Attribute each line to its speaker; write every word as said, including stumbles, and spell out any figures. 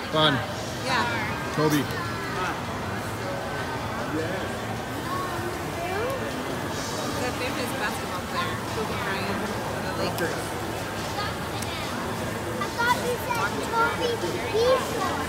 Speaker 1: Fun.
Speaker 2: Yeah.
Speaker 1: Toby.
Speaker 2: The famous basketball player, Kobe Bryant, the Lakers.
Speaker 3: I thought you said Toby Beasley.